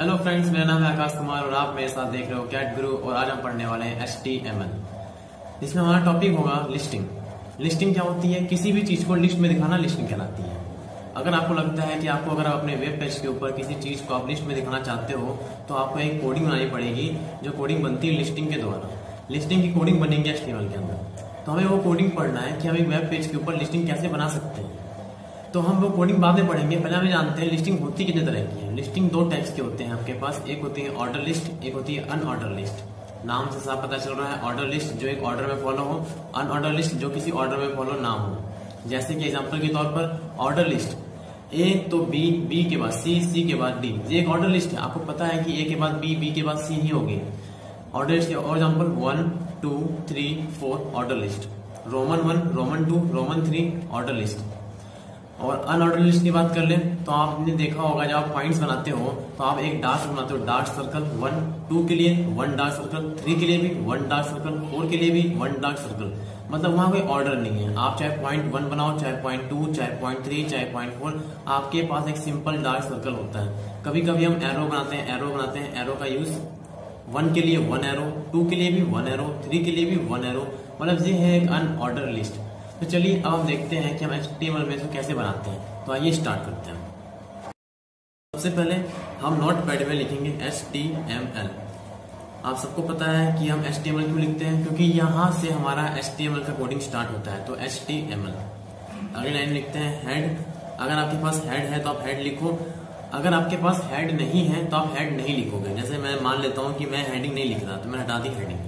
Hello friends, मेरा नाम है आकाश कुमार और आप मेरे साथ देख रहे हो कैट गुरु। और आज हम पढ़ने वाले हैं HTML, जिसमें हमारा टॉपिक होगा लिस्टिंग। लिस्टिंग क्या होती है? किसी भी चीज को लिस्ट में दिखाना लिस्टिंग कहलाती है। अगर आपको लगता है कि आपको अगर अपने वेब पेज के ऊपर किसी चीज को आप लिस्ट में दिखाना चाहते हो तो आपको एक कोडिंग बनानी पड़ेगी, जो कोडिंग बनती है लिस्टिंग के द्वारा। लिस्टिंग की कोडिंग बनेगी HTML के अंदर। तो हमें वो कोडिंग पढ़ना है कि हम एक वेब पेज के ऊपर लिस्टिंग कैसे बना सकते हैं। तो हम वो कोडिंग बाद में पढ़ेंगे। पहले हमें जानते हैं लिस्टिंग होती कितने तरह की है। लिस्टिंग दो टाइप्स के होते हैं आपके पास। एक होती है ऑर्डर लिस्ट, एक होती है अनऑर्डर लिस्ट। नाम से साफ पता चल रहा है, ऑर्डर लिस्ट जो एक ऑर्डर में फॉलो हो, अनऑर्डर लिस्ट जो किसी ऑर्डर में फॉलो ना हो। जैसे कि एग्जांपल के तौर पर ऑर्डर लिस्ट A तो B, B के बाद C, C के बाद D। ये एक ऑर्डर लिस्ट है। आपको पता है कि A के बाद B, B के बाद C ही होगी ऑर्डर लिस्ट। और example 1, 2, 3, 4 order list. Roman 1, Roman 2, Roman 3 order list. और अनऑर्डर लिस्ट की बात कर ले तो आपने देखा होगा जब आप पॉइंट्स बनाते हो तो आप एक डार्क बनाते हो। डार्क सर्कल 1, 2 के लिए 1 डार्क सर्कल, 3 के लिए भी 1 डार्क सर्कल, 4 के लिए भी 1 डार्क सर्कल। मतलब वहां कोई ऑर्डर नहीं है। आप चाहे पॉइंट 1 बनाओ, चाहे पॉइंट 2, चाहे पॉइंट 3, चाहे पॉइंट 4, आपके पास एक सिंपल डार्क सर्कल होता है। कभी कभी हम एरो बनाते हैं, एरो का यूज 1 के लिए 1 एरो, 2 के लिए भी 1 एरो, 3 के लिए भी 1 एरो। मतलब ये है एक अनऑर्डर लिस्ट। तो चलिए अब हम देखते हैं कि हम HTML में इसको कैसे बनाते हैं। तो आइए स्टार्ट करते हैं। सबसे पहले हम नोटपैड में लिखेंगे HTML। आप सबको पता है कि हम HTML क्यों लिखते हैं, क्योंकि यहां से हमारा HTML का कोडिंग स्टार्ट होता है। तो HTML। अगली लाइन लिखते हैं हेड। अगर आपके पास हेड है तो आप हेड लिखो। अगर आपके पास हेड नहीं है तो आप हेड नहीं लिखोगे। जैसे मैं मान लेता हूं कि मैं हेडिंग नहीं लिख रहा तो मैं हटा दी हेडिंग।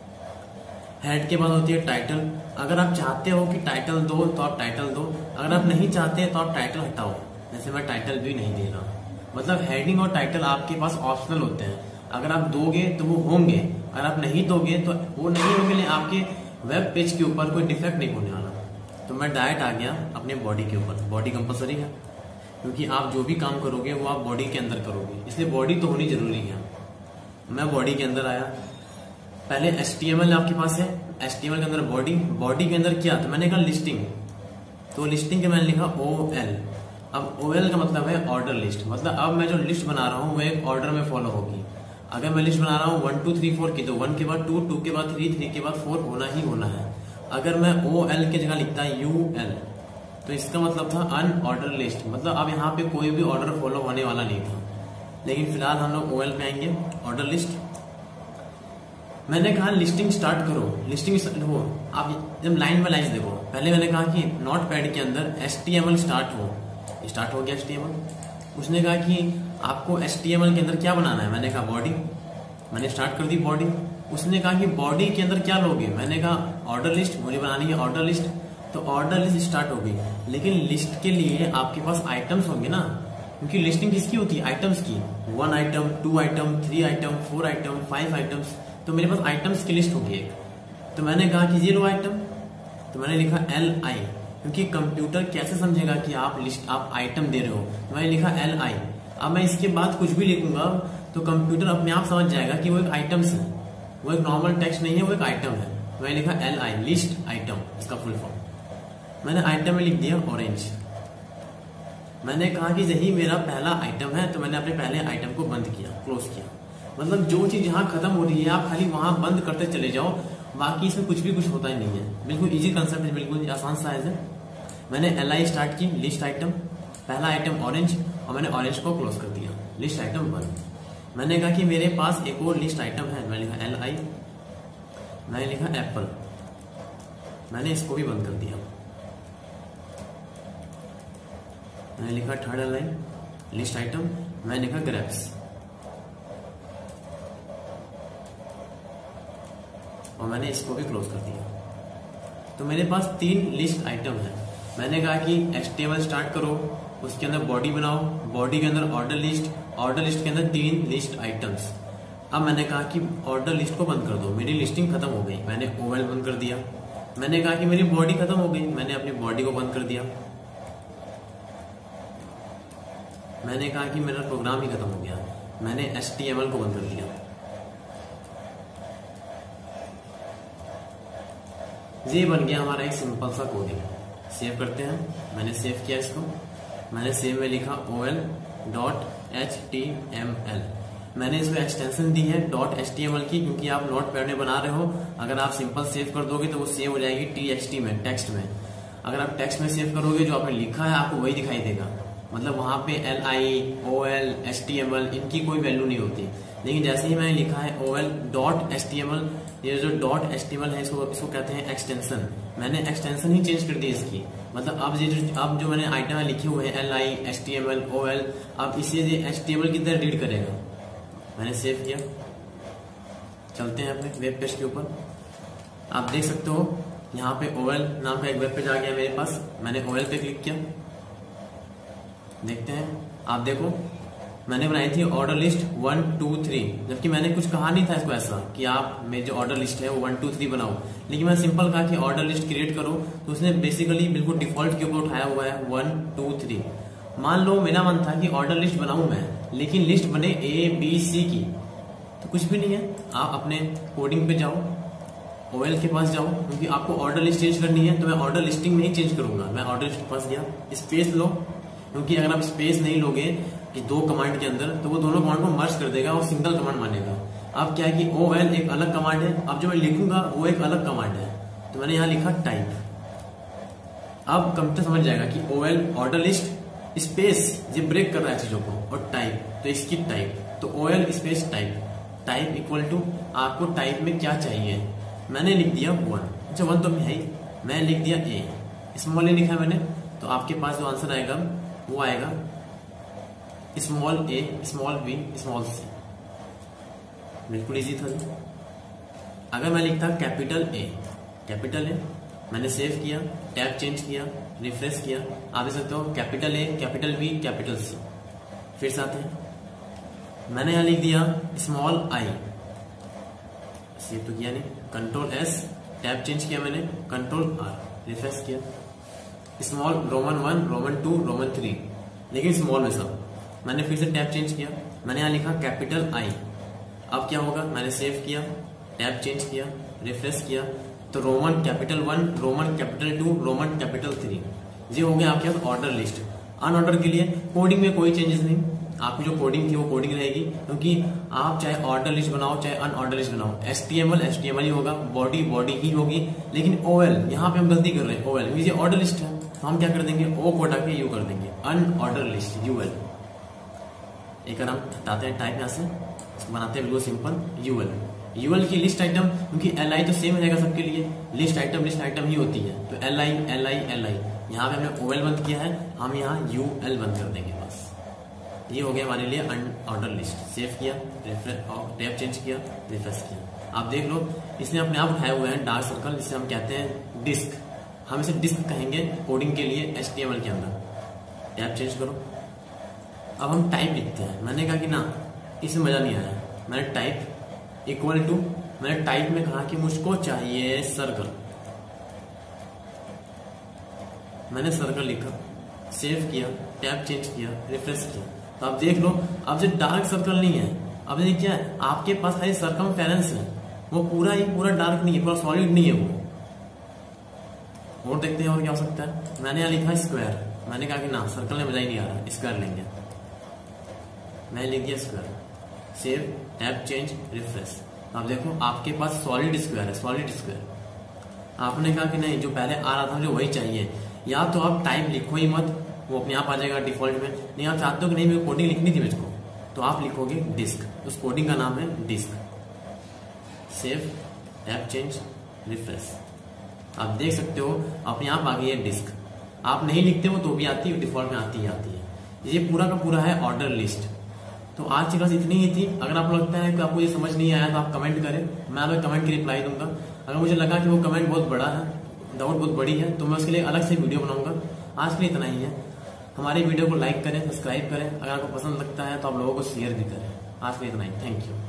हेड के बाद होती है टाइटल। अगर आप चाहते हो कि टाइटल दो तो आप टाइटल दो, अगर आप नहीं चाहते तो आप टाइटल हटाओ। जैसे मैं टाइटल भी नहीं दे रहा। मतलब हेडिंग और टाइटल आपके पास ऑप्शनल होते हैं। अगर आप दोगे तो वो होंगे, अगर आप नहीं दोगे तो वो नहीं होंगे। आपके वेब पेज के ऊपर कोई डिफेक्ट नहीं होने वाला। तो मैं डायरेक्ट आ गया अपने बॉडी के ऊपर। बॉडी कंपलसरी है क्योंकि आप जो भी काम करोगे वो आप बॉडी के अंदर करोगे, इसलिए बॉडी तो होनी जरूरी है। मैं बॉडी के अंदर आया। पहले HTML आपके पास है, HTML के अंदर बॉडी के अंदर क्या? तो मैंने कहा लिस्टिंग। तो लिस्टिंग के मैंने लिखा OL। अब OL का मतलब है ऑर्डर लिस्ट। मतलब अब मैं जो लिस्ट बना रहा हूं वो एक ऑर्डर में फॉलो होगी। अगर मैं लिस्ट बना रहा हूं 1, 2, 3, 4 की तो 1 के बाद 2, 2 के बाद 3, 3 के बाद 4 होना ही होना है। अगर मैं OL की जगह लिखता UL तो इसका मतलब था अनऑर्डर लिस्ट। मतलब अब यहाँ पे कोई भी ऑर्डर फॉलो होने वाला नहीं था। लेकिन फिलहाल हम लोग OL पे आएंगे, ऑर्डर लिस्ट। मैंने कहा लिस्टिंग स्टार्ट करो। लिस्टिंग हो, आप जब लाइन बाय लाइन देखो। पहले मैंने कहा कि नोटपैड के अंदर HTML स्टार्ट हो गया HTML। उसने कहा कि आपको HTML के अंदर क्या बनाना है? मैंने कहा बॉडी। मैंने स्टार्ट कर दी बॉडी। उसने कहा कि बॉडी के अंदर क्या लोगे? मैंने कहा ऑर्डर लिस्ट, मुझे बनानी है ऑर्डर लिस्ट। तो ऑर्डर लिस्ट स्टार्ट हो गई। लेकिन लिस्ट के लिए आपके पास आइटम्स होंगे ना, क्योंकि लिस्टिंग किसकी होती है? आइटम्स की। 1 item, 2 item, 3 item, 4 item, 5 items. तो मेरे पास आइटम्स की लिस्ट होगी एक। तो मैंने कहा कि 0 आइटम। तो मैंने लिखा LI, क्योंकि कंप्यूटर कैसे समझेगा कि आप आइटम दे रहे हो। तो मैंने लिखा LI। अब मैं इसके बाद कुछ भी लिखूंगा तो कंप्यूटर अपने आप समझ जाएगा कि वो एक आइटम्स है, वो एक नॉर्मल टेक्स्ट नहीं है, वो एक आइटम है। तो मैंने लिखा LI, लिस्ट आइटम, इसका फुल फॉर्म। मैंने आइटम में लिख दिया ऑरेंज। मैंने कहा कि यही मेरा पहला आइटम है, तो मैंने अपने पहले आइटम को बंद किया, क्लोज किया। मतलब जो चीज यहाँ खत्म हो रही है आप खाली वहां बंद करते चले जाओ, बाकी इसमें कुछ होता ही नहीं है। बिल्कुल इजी कंसेप्ट है, बिल्कुल आसान साइज है। मैंने LI स्टार्ट की, लिस्ट आइटम, पहला आइटम ऑरेंज, और मैंने ऑरेंज को क्लोज कर दिया, लिस्ट आइटम 1। मैंने कहा कि मेरे पास एक और लिस्ट आइटम है, मैंने लिखा LI। मैंने लिखा एप्पल, मैंने इसको भी बंद कर दिया। मैंने लिखा थर्ड LI, लिस्ट आइटम, मैंने लिखा ग्रेप्स, और मैंने इसको भी क्लोज कर दिया। तो मेरे पास 3 लिस्ट आइटम है। मैंने कहा कि HTML स्टार्ट करो, उसके अंदर बॉडी बनाओ, बॉडी के अंदर ऑर्डर लिस्ट के अंदर 3 लिस्ट आइटम्स। अब मैंने कहा कि ऑर्डर लिस्ट को बंद कर दो, मेरी लिस्टिंग खत्म हो गई। मैंने OL बंद कर दिया। मैंने कहा कि मेरी बॉडी खत्म हो गई, मैंने अपनी बॉडी को बंद कर दिया। मैंने कहा कि मेरा प्रोग्राम ही खत्म हो गया, मैंने HTML को बंद कर दिया। ये बन गया हमारा एक सिंपल सा कोडिंग। सेव करते हैं। मैंने सेव किया इसको। मैंने सेव में लिखा OL डॉट HTML। मैंने इसमें एक्सटेंशन दी है .html की, क्योंकि आप नोट पैड में बना रहे हो। अगर आप सिंपल सेव कर दोगे तो वो सेव हो जाएगी TXT में, टेक्स्ट में। अगर आप टेक्स्ट में सेव करोगे जो आपने लिखा है आपको वही दिखाई देगा, मतलब वहां पे LI, OL, HTML इनकी कोई वैल्यू नहीं होती। लेकिन जैसे ही मैंने लिखा है OL.html, ये जो .html है इसको कहते हैं एक्सटेंशन। मैंने एक्सटेंशन ही चेंज कर दी इसकी, मतलब अब जो मैंने आइटम लिखे हुए हैं LI, HTML, OL, अब इसे HTML की तरह रीड करेगा। मैंने सेव किया, चलते हैं अपने वेब पेज के ऊपर। आप देख सकते हो यहाँ पे OL नाम का एक वेब पेज आ गया मेरे पास। मैंने OL पे क्लिक किया, देखते हैं। आप देखो मैंने बनाई थी ऑर्डर लिस्ट 1 2 3, जबकि मैंने कुछ कहा नहीं था इसको ऐसा कि आप मेरी जो ऑर्डर लिस्ट है वो 1 2 3 बनाओ। लेकिन मैं सिंपल कहा कि ऑर्डर लिस्ट क्रिएट करो, तो उसने बेसिकली बिल्कुल डिफॉल्ट के ऊपर उठाया हुआ है 1 2 3। मान लो मेरा मन था कि ऑर्डर लिस्ट बनाऊं मैं, लेकिन लिस्ट बने ABC की, तो कुछ भी नहीं है। आप अपने कोडिंग पे जाओ, OL के पास जाओ, क्योंकि आपको ऑर्डर लिस्ट चेंज करनी है, तो मैं ऑर्डर लिस्टिंग में ही चेंज करूंगा। मैं ऑर्डर लिस्ट के पास गया, स्पेस लो, क्योंकि अगर आप स्पेस नहीं लोगे कि दो कमांड के अंदर, तो वो दोनों कमांड को मर्ज कर देगा और सिंगल कमांड मानेगा। अब क्या है कि OL एक अलग कमांड है, अब जो मैं लिखूंगा वो एक अलग कमांड है, तो मैंने यहां लिखा टाइप। अब कंप्यूटर समझ जाएगा कि OL ऑर्डर लिस्ट स्पेस ये ब्रेक कर रहा है चीजों को, और टाइप तो इसकी टाइप, तो OL space type equal to आपको टाइप में क्या चाहिए। मैंने लिख दिया 1, अच्छा 1 तो है ही, मैं लिख दिया A, स्मॉल ए लिखा है मैंने, तो आपके पास जो आंसर आएगा वो आएगा small a, small b, small c। बिल्कुल इजी था। अगर मैं लिखता कैपिटल A, मैंने सेव किया, टैब चेंज किया, रिफ्रेश किया, आप देख सकते हो capital A, capital B, capital C। फिर से आते हैं, मैंने यहां लिख दिया स्मॉल i, सेव तो किया नहीं, कंट्रोल S, टैब चेंज किया मैंने, कंट्रोल R, रिफ्रेश किया, स्मॉल रोमन 1, रोमन 2, रोमन 3, लेकिन स्मॉल में सब। मैंने फिर से टैब चेंज किया, मैंने यहां लिखा कैपिटल I। अब क्या होगा, मैंने सेव किया, टैब चेंज किया, रिफ्रेश किया, तो Roman capital 1, Roman capital 2, Roman capital 3, ये हो गया आपके पास ऑर्डर लिस्ट। अनऑर्डर के लिए कोडिंग में कोई चेंजेस नहीं, आपकी जो कोडिंग थी वो कोडिंग रहेगी, क्योंकि आप चाहे ऑर्डर लिस्ट बनाओ चाहे अनऑर्डर लिस्ट बनाओ, HTML ही होगा, बॉडी ही होगी। लेकिन OL यहाँ पे हम गलती कर रहे हैं, OL ये ऑर्डर लिस्ट है, तो हम क्या कर देंगे, O को हटा के U कर देंगे, अनऑर्डर लिस्ट UL। एक हम हटाते हैं टाइप, यहाँ से बनाते हैं बिल्कुल सिंपल UL की लिस्ट आइटम, क्योंकि LI तो सेम रहेगा सबके लिए, लिस्ट आइटम ही होती है, तो LI यहाँ पे हमने OL बंद किया है, हम यहाँ UL बंद कर देंगे बस। ये हो गया हमारे लिए अनऑर्डर लिस्ट। सेव किया, टैब चेंज किया, रिफ्रेश किया। आप देख लो इसने अपने आप उठाए हुए हैं डार्क सर्कल, जिसे हम कहते हैं डिस्क। हम इसे डिस्क कहेंगे कोडिंग के लिए HTML के अंदर। टैब चेंज करो, अब हम टाइप लिखते हैं। मैंने कहा कि ना इसमें मजा नहीं आया, मैंने टाइप इक्वल टू, मैंने टाइप में कहा कि मुझको चाहिए सर्कल, मैंने सर्कल लिखा, सेव किया, टैब चेंज किया, रिफ्रेश किया, तो आप देख लो अब जो डार्क सर्कल नहीं है, अब ये क्या है, आपके पास खाली सर्कमफेरेंस है, वो पूरा डार्क नहीं है, पूरा सॉलिड नहीं है वो। और देखते हैं और क्या हो सकता है। मैंने यहाँ लिखा स्क्वायर, मैंने कहा कि ना सर्कल में मजा ही नहीं आ रहा, स्क्वायर लेंगे, मैं लिख दिया square, save, tab change, refresh. अब देखो आपके पास सॉलिड स्क्वायर है, सॉलिड स्क्वायर। आपने कहा कि नहीं जो पहले आ रहा था मुझे वही चाहिए, या तो आप टाइप लिखो ही मत, वो अपने आप आ जाएगा डिफॉल्ट में। नहीं आप चाहते हो कि नहीं मेरे कोडिंग लिखनी थी मुझको, तो आप लिखोगे डिस्क, उस कोडिंग का नाम है disc. Save, tab change, refresh. आप देख सकते हो अपने आप आ गई है डिस्क। आप नहीं लिखते हो तो भी आती है, डिफॉल्ट में आती है। ये पूरा का पूरा है ऑर्डर लिस्ट। तो आज की क्लास इतनी ही थी। अगर आपको लगता है कि आपको ये समझ नहीं आया तो आप कमेंट करें, मैं आपको कमेंट की रिप्लाई दूंगा। अगर मुझे लगा कि वो कमेंट बहुत बड़ा है, डाउट बहुत बड़ी है, तो मैं उसके लिए अलग से वीडियो बनाऊंगा। आज के लिए इतना ही है। हमारी वीडियो को लाइक करें, सब्सक्राइब करें। अगर आपको पसंद लगता है तो आप लोगों को शेयर भी करें। आज के लिए इतना ही, थैंक यू।